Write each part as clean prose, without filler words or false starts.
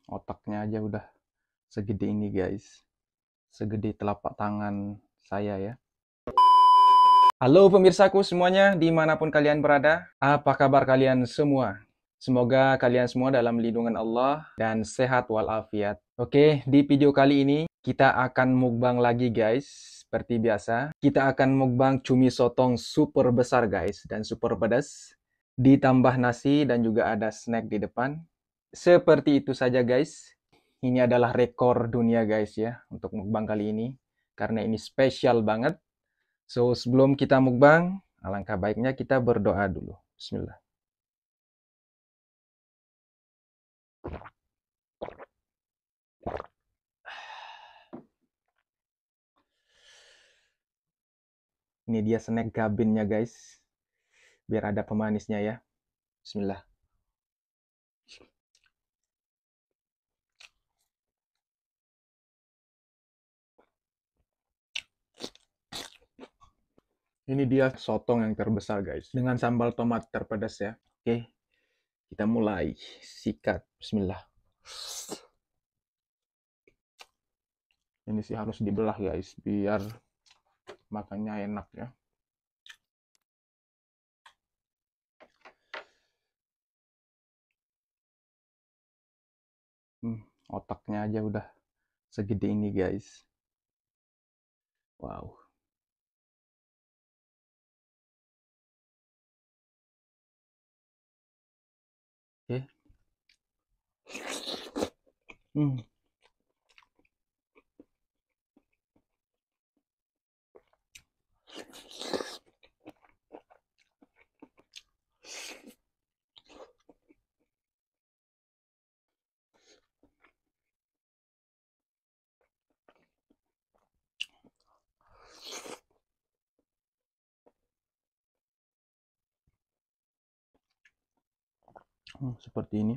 Otaknya aja udah segede ini guys. Segede telapak tangan saya ya. Halo pemirsaku semuanya, dimanapun kalian berada. Apa kabar kalian semua? Semoga kalian semua dalam lindungan Allah dan sehat walafiat. Oke, di video kali ini kita akan mukbang lagi guys. Seperti biasa, kita akan mukbang cumi sotong super besar guys dan super pedas. Ditambah nasi dan juga ada snack di depan. Seperti itu saja guys. Ini adalah rekor dunia guys ya untuk mukbang kali ini. Karena ini spesial banget. So, sebelum kita mukbang, alangkah baiknya kita berdoa dulu. Bismillah. Ini dia snack gabinnya guys. Biar ada pemanisnya ya. Bismillah. Ini dia sotong yang terbesar guys. Dengan sambal tomat terpedas ya. Oke, kita mulai. Sikat. Bismillah. Ini sih harus dibelah guys. Biar makannya enak ya. Otaknya aja udah segede ini guys. Wow. Oke. Hmm. Seperti ini.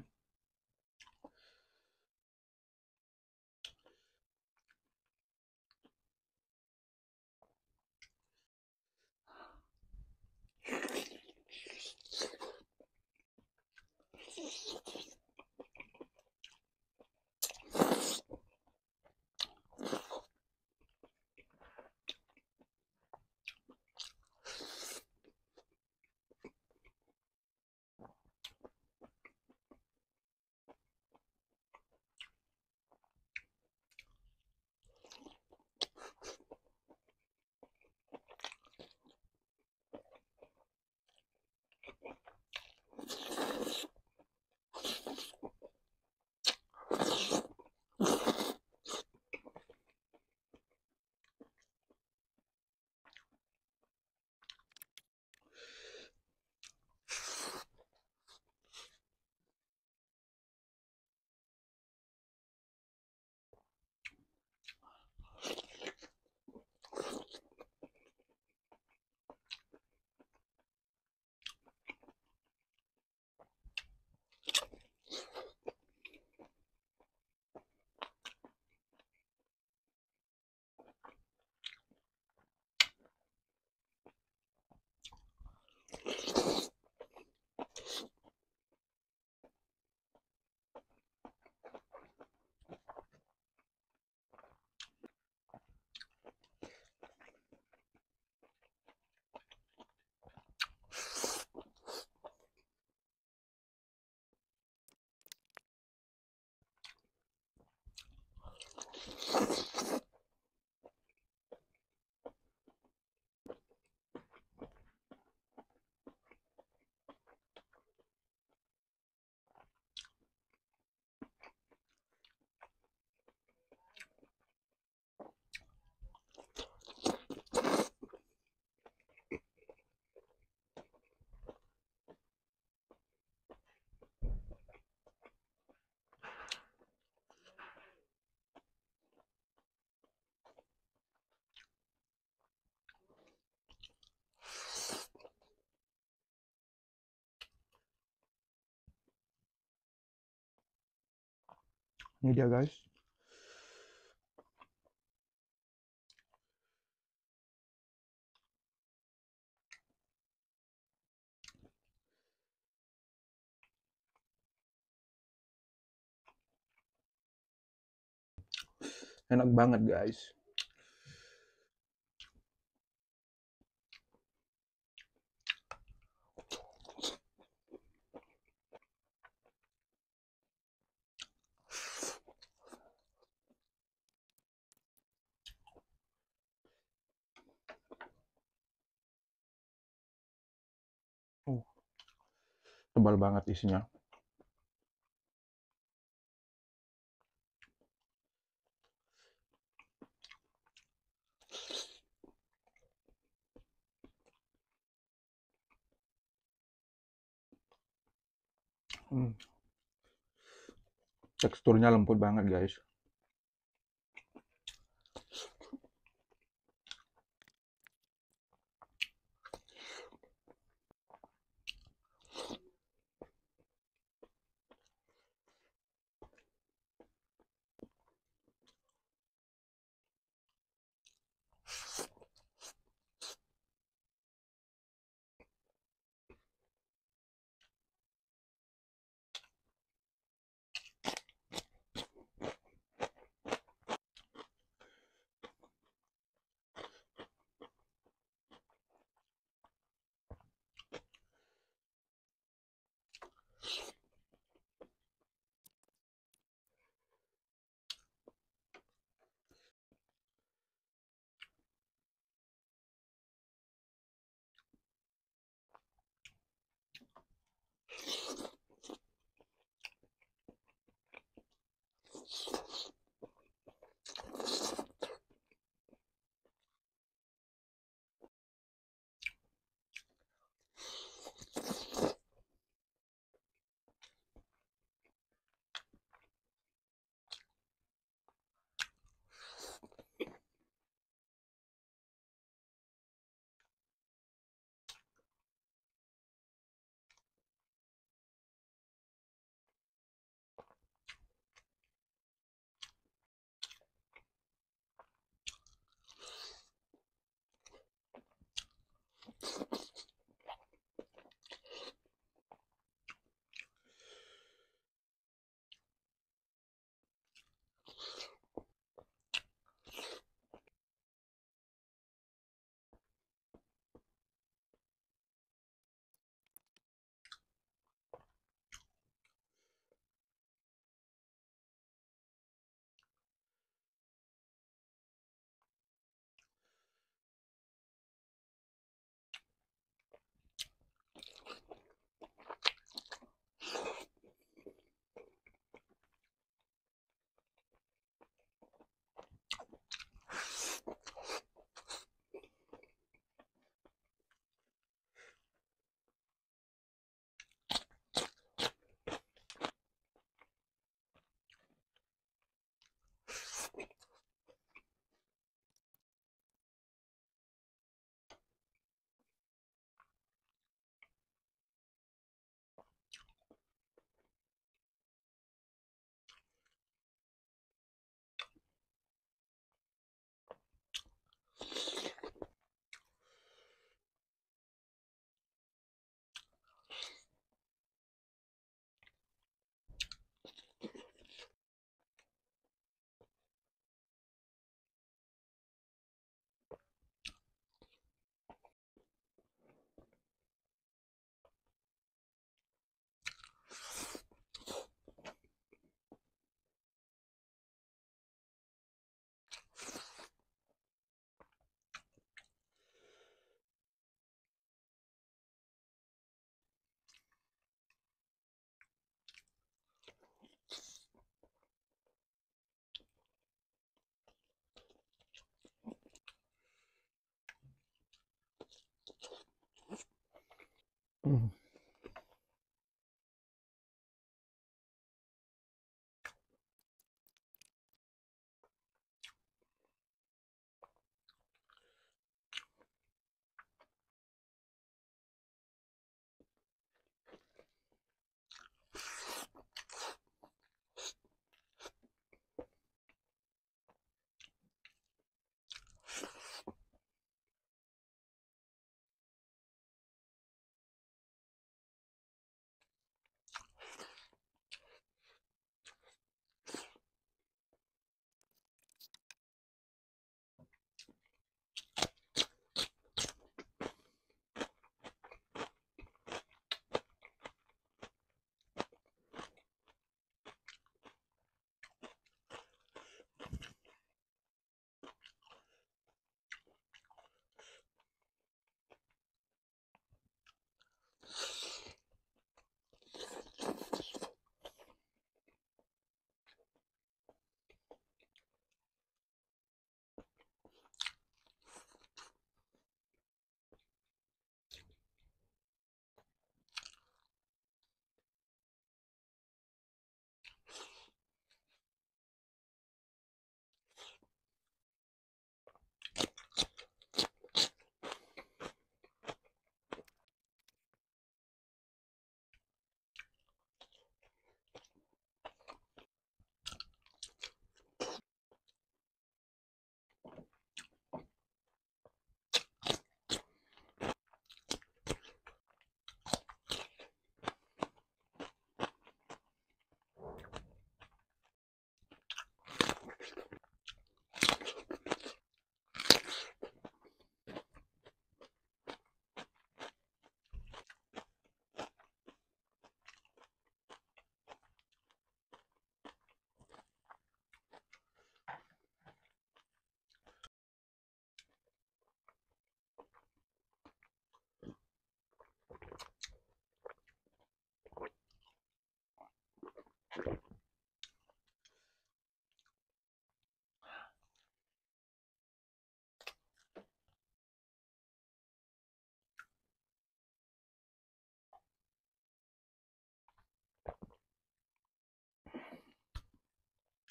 Ini dia guys. Enak banget, guys. Uh, Tebal banget isinya. Hmm, Teksturnya lembut banget, guys. Hmm.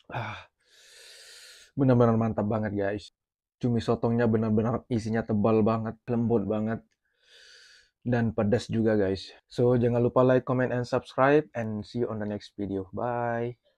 Ah, benar-benar mantap banget guys. Cumi sotongnya benar-benar isinya tebal banget, lembut banget, dan pedas juga guys. So jangan lupa like, comment, and subscribe, and see you on the next video. Bye.